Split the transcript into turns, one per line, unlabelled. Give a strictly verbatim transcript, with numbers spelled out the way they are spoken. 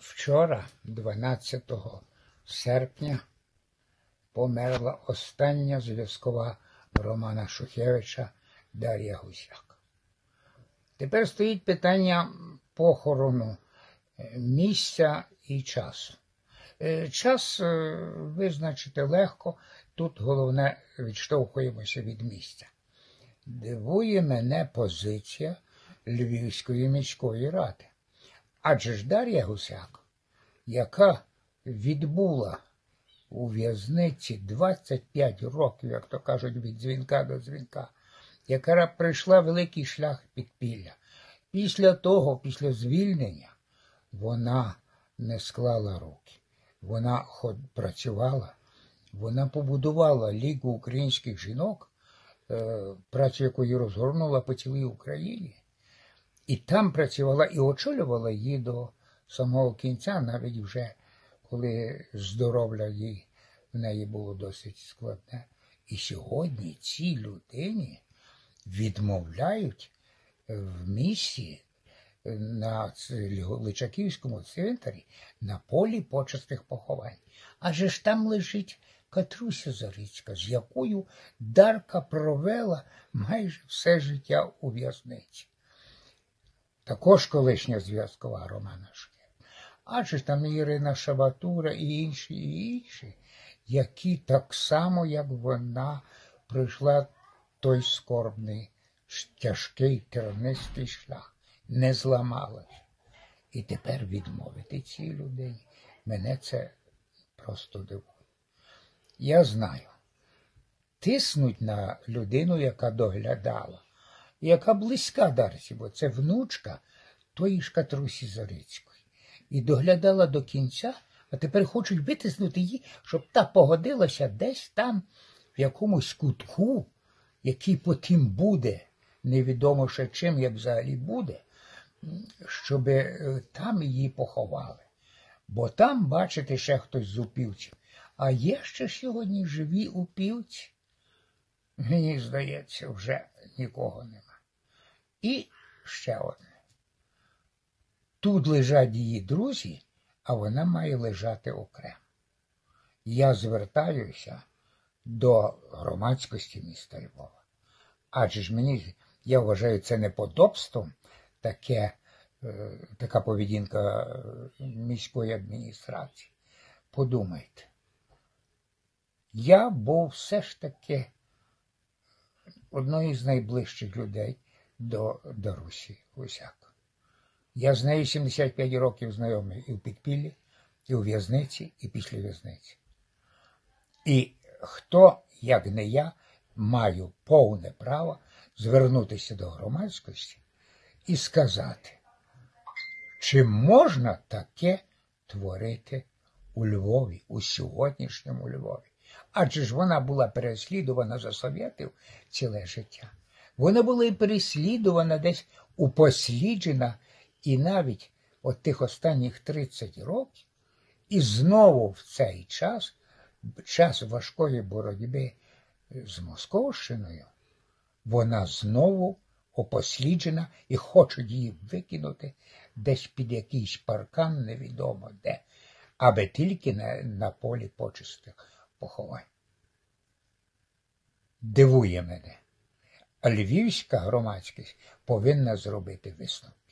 Вчора, дванадцятого серпня, померла остання зв'язкова Романа Шухевича Дар'я Гусяк. Тепер стоїть питання похорону, місця і часу. Час визначити легко, тут головне відштовхуємося від місця. Дивує мене позиція Львівської міської ради. Адже ж Дар'я Гусяк, яка відбула у в'язниці двадцять п'ять років, як то кажуть, від дзвінка до дзвінка, яка пройшла великий шлях підпілля, після того, після звільнення, вона не склала руки. Вона працювала, вона побудувала Лігу українських жінок, працю якої розгорнула по цілій Україні. І там працювала і очолювала її до самого кінця, навіть вже коли здоров'я їй в неї було досить складне. І сьогодні цій людині відмовляють в місті на Личаківському цвинтарі на полі почесних поховань. Адже ж там лежить Катруся Зарицька, з якою Дарка провела майже все життя у в'язниці. Також колишня зв'язкова Романа Шухевича. Адже ж там Ірина Шабатура і інші, і інші, які так само, як вона, пройшла той скорбний, тяжкий, тернистий шлях, не зламалась. І тепер відмовити цій людині, мене це просто дивує. Я знаю, тиснуть на людину, яка доглядала, яка близька Дарсі, бо це внучка тої ж Катрусі Зарицької. І доглядала до кінця, а тепер хочуть витиснути її, щоб та погодилася десь там, в якомусь кутку, який потім буде, невідомо ще чим, як взагалі буде, щоб там її поховали. Бо там, бачите, ще хтось з упівців. А є ще сьогодні живі упівці? Мені здається, вже нікого нема. І ще одне. Тут лежать її друзі, а вона має лежати окремо. Я звертаюся до громадськості міста Львова. Адже ж мені, я вважаю, це неподобством, таке, така поведінка міської адміністрації. Подумайте. Я був все ж таки одною з найближчих людей до Дарусі Гусяк. Я з нею сімдесят п'ять років знайомий і в підпіллі, і у в'язниці, і після в'язниці. І хто, як не я, маю повне право звернутися до громадськості і сказати, чи можна таке творити у Львові, у сьогоднішньому Львові. Адже ж вона була переслідувана за совєтів ціле життя. Вона була і переслідувана десь упосліджена, і навіть от тих останніх тридцять років, і знову в цей час, час важкої боротьби з Московщиною, вона знову опосліджена і хочуть її викинути десь під якийсь паркан, невідомо де, аби тільки на, на полі почесних поховань. Дивує мене. А львівська громадськість повинна зробити висновок.